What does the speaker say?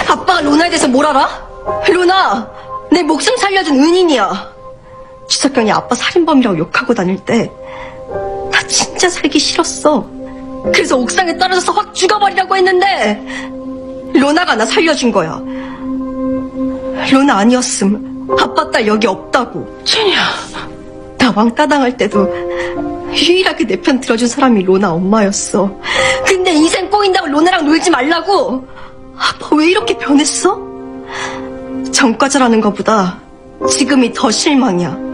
아빠가 로나에 대해서 뭘 알아? 로나, 내 목숨 살려준 은인이야. 주석경이 아빠 살인범이라고 욕하고 다닐 때 나 진짜 살기 싫었어. 그래서 옥상에 떨어져서 확 죽어버리라고 했는데 로나가 나 살려준 거야. 로나 아니었음 아빠 딸 여기 없다고. 제니야, 나 왕따 당할 때도 유일하게 내 편 들어준 사람이 로나 엄마였어. 근데 인생 꼬인다고 로나랑 놀지 말라고. 아빠 왜 이렇게 변했어? 전과자라는 것보다 지금이 더 실망이야.